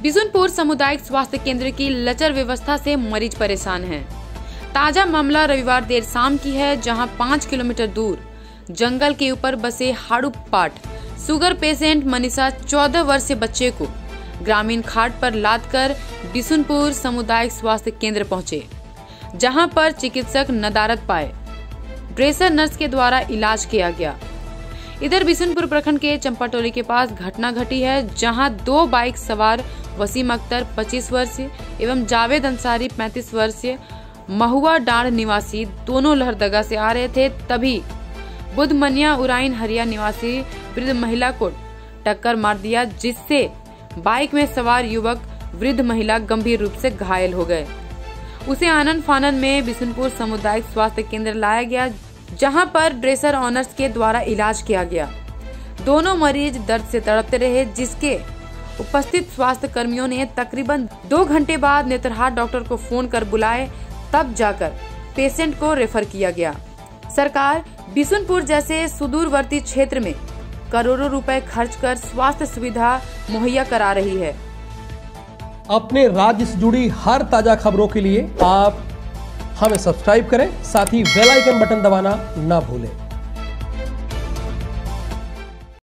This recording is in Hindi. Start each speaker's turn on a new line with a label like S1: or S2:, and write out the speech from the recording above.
S1: बिशुनपुर सामुदायिक स्वास्थ्य केंद्र की लचर व्यवस्था से मरीज परेशान हैं। ताजा मामला रविवार देर शाम की है, जहां 5 किलोमीटर दूर जंगल के ऊपर बसे हाड़ूपाट शुगर पेशेंट मनीषा 14 वर्षीय बच्चे को ग्रामीण खाट पर लादकर बिशुनपुर सामुदायिक स्वास्थ्य केंद्र पहुंचे, जहां पर चिकित्सक नदारद पाए ड्रेसर नर्स के द्वारा इलाज किया गया। इधर बिशुनपुर प्रखंड के चंपाटोली के पास घटना घटी है, जहां 2 बाइक सवार वसीम अख्तर 25 वर्षीय एवं जावेद अंसारी 35 वर्षीय महुआ डांड निवासी दोनों लहरदगा से आ रहे थे। तभी बुधमनिया उराइन हरिया निवासी वृद्ध महिला को टक्कर मार दिया, जिससे बाइक में सवार युवक वृद्ध महिला गंभीर रूप से घायल हो गए। उसे आनन फानन में बिशुनपुर सामुदायिक स्वास्थ्य केंद्र लाया गया, जहां पर ड्रेसर ऑनर्स के द्वारा इलाज किया गया। दोनों मरीज दर्द से तड़पते रहे, जिसके उपस्थित स्वास्थ्य कर्मियों ने तकरीबन 2 घंटे बाद नेत्रहाट डॉक्टर को फोन कर बुलाए, तब जाकर पेशेंट को रेफर किया गया। सरकार बिशुनपुर जैसे सुदूरवर्ती क्षेत्र में करोड़ों रुपए खर्च कर स्वास्थ्य सुविधा मुहैया करा रही है।
S2: अपने राज्य से जुड़ी हर ताजा खबरों के लिए आप हमें सब्सक्राइब करें, साथ ही बेल आइकन बटन दबाना ना भूलें।